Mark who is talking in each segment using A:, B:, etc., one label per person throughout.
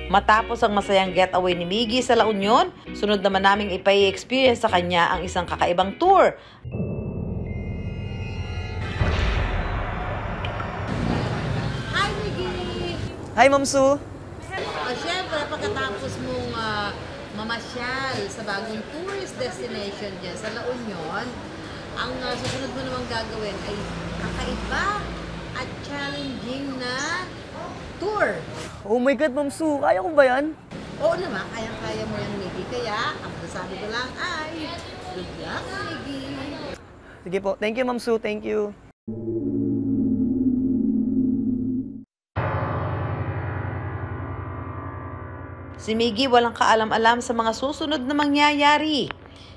A: Matapos ang masayang getaway ni Miggy sa La Union, sunod naman naming ipai-experience sa kanya ang isang kakaibang tour.
B: Hi, Miggy!
C: Hi, Ma'am Sue!
B: Siyempre, pagkatapos mong mamasyal sa bagong tourist destination dyan sa La Union, ang susunod mo namang gagawin ay kakaiba at challenging na tour.
C: Oh my God, Ma'am Sue! Kaya ko ba yan?
B: Oo naman, kayang-kaya mo yan, Miggy. Kaya, ang sabi ko lang ay, good luck, Miggy!
C: Sige po. Thank you, Ma'am Sue. Thank you.
A: Si Miggy walang kaalam-alam sa mga susunod na mangyayari.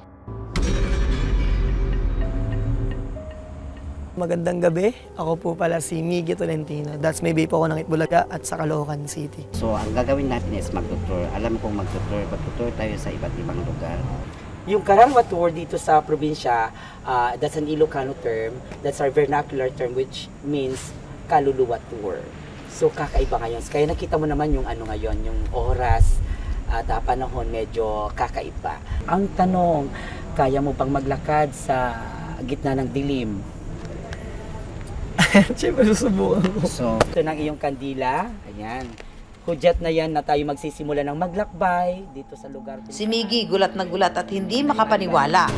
C: Magandang gabi. Ako po pala si Miggy Tolentino. That's may po ako ng Itbulaga at sa Caloocan City.
D: So, ang gagawin natin is magtutour. Alam kong magtutour tayo sa iba't ibang lugar.
E: Yung Kararua tour dito sa probinsya, that's an Ilocano term. That's our vernacular term which means kaluluwa tour. So, kakaiba ngayon. Kaya nakita mo naman yung ano ngayon, yung oras at panahon medyo kakaiba. Ang tanong, kaya mo bang maglakad sa gitna ng dilim?
C: Siyempre, susubukan ko.
E: So, ito ng iyong kandila. Ayan. Hudyat na yan na tayo magsisimula ng maglakbay dito sa lugar.
A: Si Miggy gulat na gulat at hindi makapaniwala.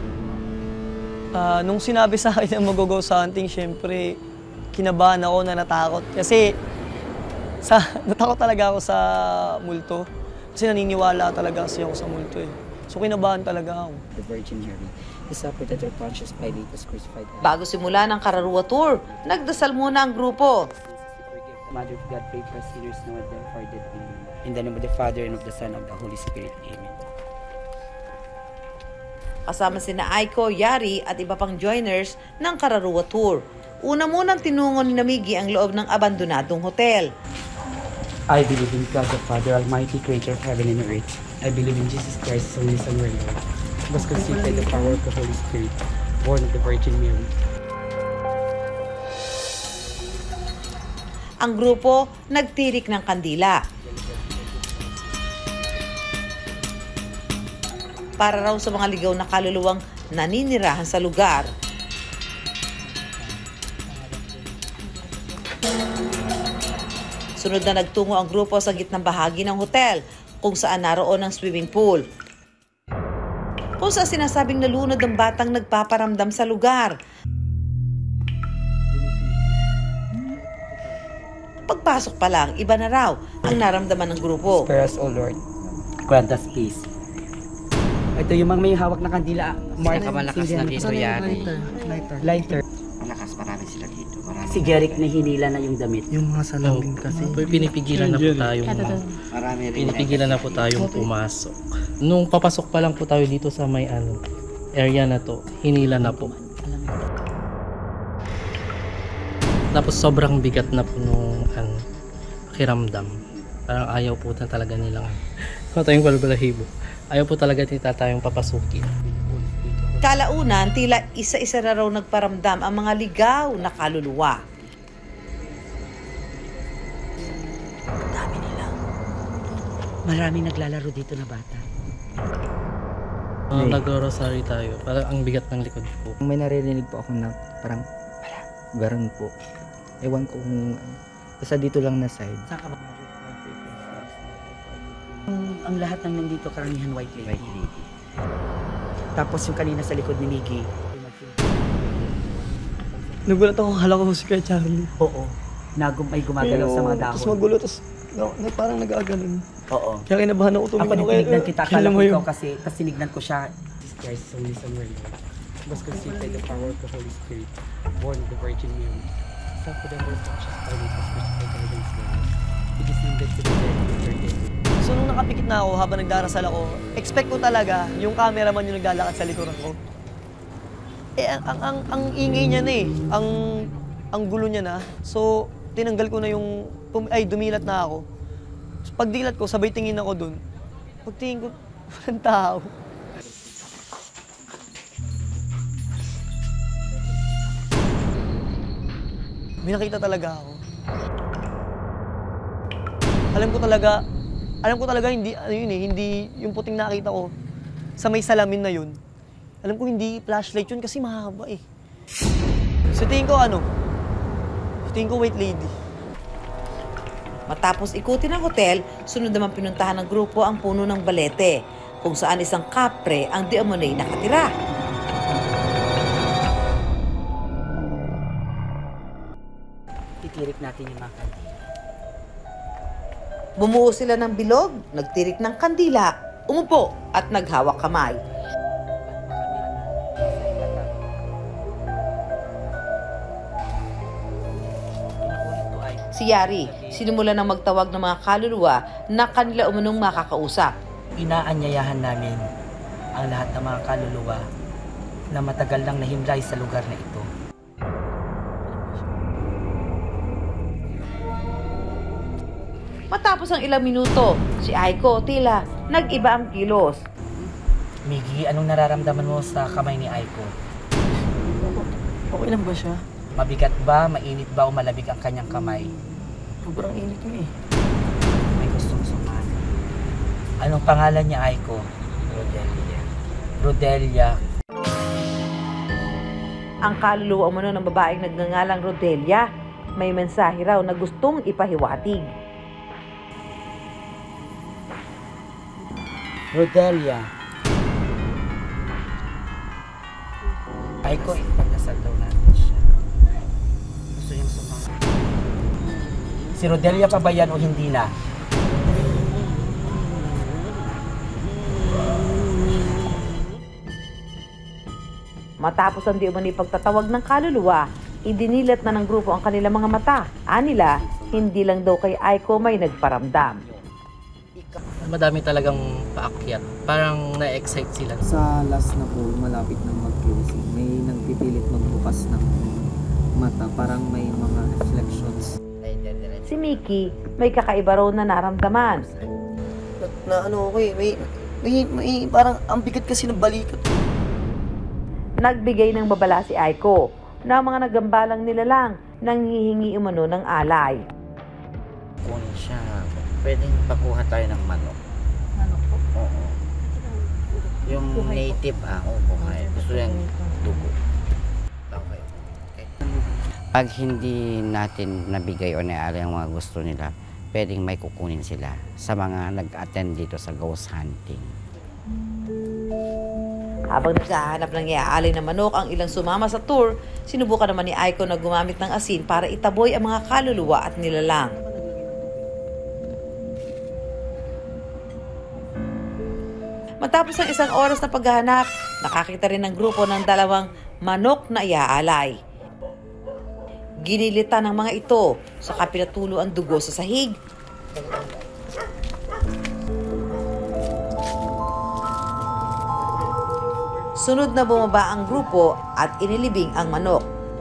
C: Nung sinabi sa akin na mag-go sa hunting, siyempre, kinabahan ako na natakot. Kasi, natakot talaga ako sa multo. Kasi naniniwala talaga kasi ako sa multo eh. So, kinabahan talaga ako.
E: The Virgin Mary is suffered at her conscious Pilate was crucified.
A: Bago simula ng Kararua tour, nagdasal muna ang grupo.
E: Mother of God, pray for us sinners now and then for our death. Amen. In the name of the Father and of the Son and of the Holy Spirit. Amen.
A: Kasama sina Aiko, Yari at iba pang joiners ng Kararua tour. Una munang tinungo ni Miggy ang loob ng abandonadong hotel.
E: I believe in God the Father Almighty, creator of heaven and earth. I believe in Jesus Christ, His only Son, our Lord. He was conceived by the power of the Holy Spirit, born of the Virgin Mary.
A: Ang grupo nagtirik ng kandila. Para raw sa mga ligaw na kaluluwang naninirahan sa lugar. Sunod na nagtungo ang grupo sa gitnang bahagi ng hotel kung saan naroon ang swimming pool. Kung saan sinasabing nalunod ang batang nagpaparamdam sa lugar. Pagpasok pa lang, iba na raw ang naramdaman ng grupo.
E: Spare us, O Lord. Grant us peace. Ito yung mga may hawak na kandila. Mark,
D: Malakas na dito, Yari.
E: Lighter.
D: Malakas, marami sila dito. Marami.
E: Si Jeric na hinila na yung damit.
C: Yung mga salamin kasi.
F: Pinipigilan na po tayong
D: Marami rin.
F: pinipigilan na po tayong pumasok. Nung papasok pa lang po tayo dito sa may area na to, hinila na po. Tapos sobrang bigat na po nung pakiramdam. Parang ayaw po na talaga nilang tayong balbalahibo. Ayaw po talaga nila tayong papasukin.
A: Kalaunan, tila isa-isa na raw nagparamdam ang mga ligaw na kaluluwa.
E: Dami nila. Maraming naglalaro dito na bata.
F: Nag-rosary tayo. Parang ang bigat ng likod ko.
G: May naririnig po ako na parang garon po. Ewan ko kung basta dito lang na side.
E: Saan ka ba? Ang lahat ng nandito karamihan white lady. Tapos yung kanina sa likod ni Miggy.
C: Nagulat ako, akala ko si Kuya Charlie.
E: Oo. May gumagalaw sa mga dahon.
C: Tapos magulo, tapos parang nag-aagalan.
E: Oo.
C: Kaya kinabahan ako
E: Ako
C: tumingin.
E: tinignan kita, akala ko
C: mo
E: ikaw kasi tinignan ko siya. Jesus Christ, His only Son, our Lord. He was conceived by the power of the Holy Spirit, born of the Virgin Mary. Suffered under the conscious Pilate was crucified by the slaves. He descended to the dead on the third day.
C: So nung nakapikit na ako habang nagdarasal ako, expect ko talaga yung cameraman yung naglalakad sa likuran ko. Eh, ang ingay niya na eh. Ang gulo niya na. So, tinanggal ko na yung, dumilat na ako. So, pagdilat ko, sabay tingin ako dun. Pagtingin ko, walang tao. May nakita talaga ako. Alam ko talaga, alam ko talaga hindi, ano yun eh, hindi yung puting nakita ko sa may salamin na yun. Alam ko hindi flashlight yun kasi mahaba eh. So tingin ko white lady.
A: Matapos ikutin ang hotel, sunod naman pinuntahan ng grupo ang puno ng balete, kung saan isang kapre ang di umunay nakatira.
E: Titirik natin yung mga kandila.
A: Bumuo sila ng bilog, nagtirik ng kandila, umupo at naghawak kamay. Si Yari, sinimula ng magtawag ng mga kaluluwa na kanila umunong makakausap.
E: Inaanyayahan namin ang lahat ng mga kaluluwa na matagal nang nahimlay sa lugar na ito.
A: Matapos ang ilang minuto, si Aiko tila nag-iba ang kilos.
E: Miggy, anong nararamdaman mo sa kamay ni Aiko?
C: Okay lang ba siya?
E: Mabigat ba, mainit ba o malabig ang kanyang kamay?
C: Sobrang init mo eh.
E: May gustong sumana. Anong pangalan niya, Aiko?
D: Rodelia.
E: Rodelia.
A: Ang kaluluwa umano ng babaeng nagngangalang Rodelia, may mensahe raw na gustong ipahiwatig.
E: Rodelia. Aiko, ipagdasal daw natin siya. Gusto niyang sumama. Si Rodelia pa ba yan o hindi na?
A: Matapos ang di umani pagtatawag ng kaluluwa, idinilat na ng grupo ang kanilang mga mata. Anila, hindi lang daw kay Aiko may nagparamdam.
F: Madami talagang paakyat. Parang na-excite sila.
G: Sa last na po, malapit ng mag-closing, may nagpipilit magbukas ng mata. Parang may mga reflections.
A: Si Mickey, may kakaiba raw na naramdaman.
C: Na ano ako eh, may parang ang bigat kasi ng balikat.
A: Nagbigay ng babala si Aiko na ang mga nagambalang nilalang nanghihingi umano ng alay.
D: Kunin siya. Pwedeng pakuha tayo ng manok.
B: Manok po?
D: Oo. Yung native, buhay. Gusto yung dugo. Okay. Pag hindi natin nabigay o naala yung mga gusto nila, pwedeng may kukunin sila sa mga nag-attend dito sa ghost hunting.
A: Habang naghahanap ng iaalay na manok ang ilang sumama sa tour, sinubukan naman ni Aiko na gumamit ng asin para itaboy ang mga kaluluwa at nilalang. Matapos ng isang oras na paghahanap, nakakita rin ng grupo ng dalawang manok na iaalay. Ginilitan ng mga ito, saka pinatulo ang dugo sa sahig. Sunod na bumaba ang grupo at inilibing ang manok.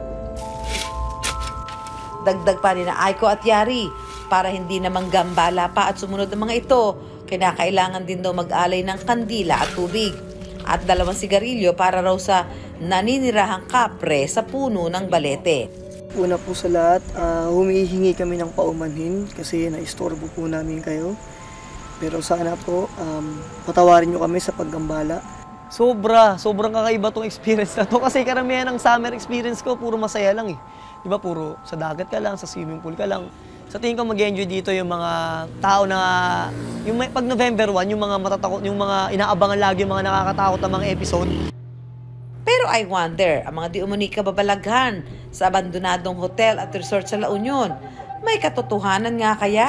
A: Dagdag pa ni na Aiko at Yari, para hindi na manggambala pa at sumunod ng mga ito, kinakailangan din daw mag-alay ng kandila at tubig at dalawang sigarilyo para raw sa naninirahang kapre sa puno ng balete.
C: Una po sa lahat, humihingi kami ng paumanhin kasi naistorbo po namin kayo. Pero sana po, patawarin nyo kami sa paggambala. Sobrang kakaiba tong experience na to kasi karamihan ng summer experience ko, puro masaya lang eh. Diba, puro sa dagat ka lang, sa swimming pool ka lang. Sa tingin ko mag-enjoy dito yung mga tao na, pag November 1, yung mga matatakot, yung mga inaabangan lagi, yung mga nakakatakot na mga episode.
A: Pero iJuander, ang mga di umani kababalaghan sa abandonadong hotel at resort sa La Union, may katotohanan nga kaya?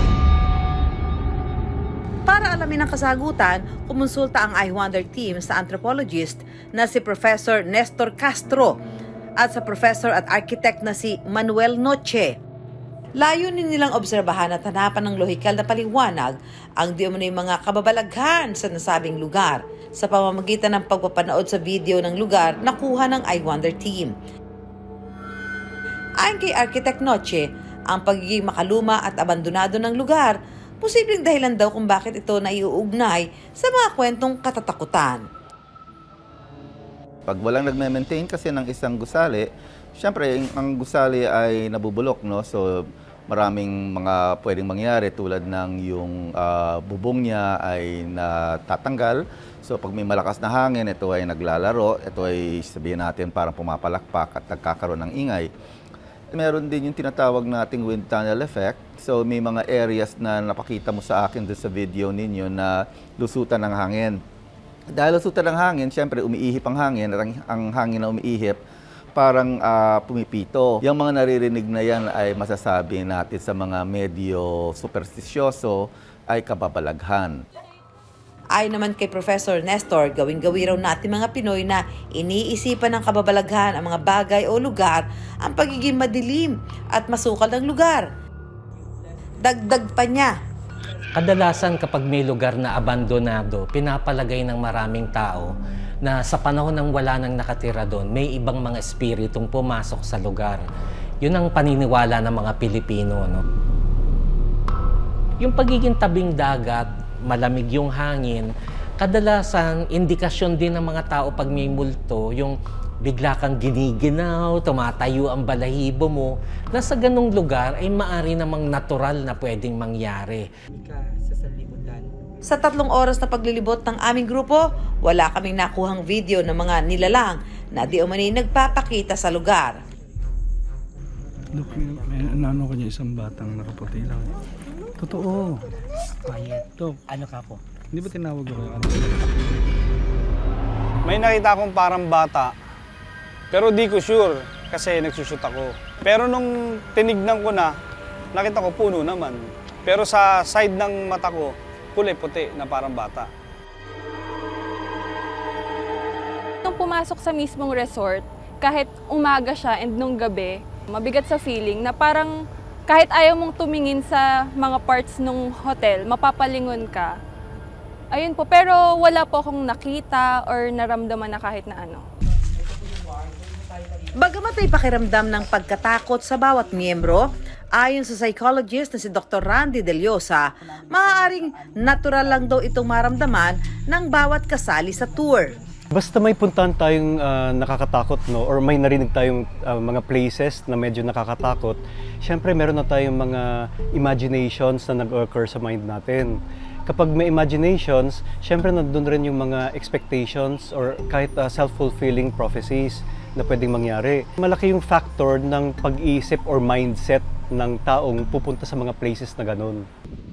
A: Para alamin ang kasagutan, kumonsulta ang iJuander team sa anthropologist na si Professor Nestor Castro at sa professor at architect na si Manuel Noche. Layunin nilang obserbahan at hanapan ng lohikal na paliwanag ang di umano'y mga kababalaghan sa nasabing lugar sa pamamagitan ng pagpapanood sa video ng lugar na kuha ng iJuander team. Ayon kay Architect Noche, ang pagiging makaluma at abandonado ng lugar, posibleng dahilan daw kung bakit ito naiuugnay sa mga kwentong katatakutan.
H: Pag walang nagme-maintain kasi ng isang gusali, syempre ang gusali ay nabubulok, no? So maraming mga pwedeng mangyari tulad ng yung bubong niya ay natatanggal. So pag may malakas na hangin, ito ay naglalaro, ito ay sabihin natin parang pumapalakpak at nagkakaroon ng ingay. Meron din yung tinatawag nating wind tunnel effect. So may mga areas na napakita mo sa akin doon sa video ninyo na lusutan ng hangin. Dahil lusutan ng hangin, syempre umiihip ang hangin, ang hangin na umiihip parang pumipito. Yung mga naririnig na yan ay masasabi natin sa mga medyo superstisyoso ay kababalaghan.
A: Ayon naman kay Professor Nestor, gawing-gawi raw natin mga Pinoy na iniisipan ng kababalaghan ang mga bagay o lugar ang pagiging madilim at masukal ng lugar. Dagdag pa niya.
I: Kadalasan kapag may lugar na abandonado, pinapalagay ng maraming tao na sa panahon ng wala nang nakatira doon, may ibang mga espiritong pumasok sa lugar. Yun ang paniniwala ng mga Pilipino. No? Yung pagiging tabing dagat, malamig yung hangin, kadalasan indikasyon din ng mga tao pag may multo, yung bigla kang giniginaw, tumatayo ang balahibo mo, na sa ganong lugar ay maari namang natural na pwedeng mangyari.
A: Sa 3 oras na paglilibot ng aming grupo, wala kaming nakuhang video ng mga nilalang na di umani nagpapakita sa lugar.
J: Look, may ano ko niya isang batang nakaputi lang. Totoo.
K: Quiet.
J: Ito.
K: Ano ka po?
J: Hindi ba tinawag ko kayo? May nakita akong parang bata, pero di ko sure kasi nagsushoot ako. Pero nung tinignan ko na, nakita ko puno naman. Pero sa side ng mata ko, kulay puti na parang bata.
L: Nung pumasok sa mismong resort, kahit umaga siya and nung gabi, mabigat sa feeling na parang kahit ayaw mong tumingin sa mga parts ng hotel, mapapalingon ka. Ayun po, pero wala po akong nakita or naramdaman na kahit na ano.
A: Bagamat ay pakiramdam ng pagkatakot sa bawat miyembro, ayon sa psychologist na si Dr. Randy Deliosa, maaaring natural lang daw itong maramdaman ng bawat kasali sa tour.
M: Basta may puntahan tayong nakakatakot, no? Or may narinig tayong mga places na medyo nakakatakot, syempre meron na tayong mga imaginations na nag-occur sa mind natin. Kapag may imaginations, syempre nandun rin yung mga expectations or kahit self-fulfilling prophecies na pwedeng mangyari. Malaki yung factor ng pag-iisip or mindset ng taong pupunta sa mga places na ganun.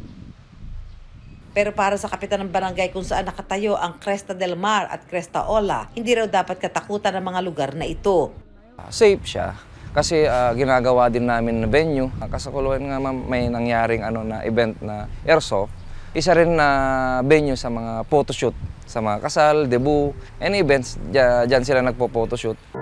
A: Pero para sa kapitan ng barangay kung saan nakatayo ang Cresta del Mar at Cresta Ola, hindi raw dapat katakutan ng mga lugar na ito.
N: Safe siya kasi ginagawa din namin na venue. Kasakuluan nga may nangyaring na event na airsoft. Isa rin na venue sa mga photoshoot, sa mga kasal, debut, any events, dyan sila nagpo-photoshoot.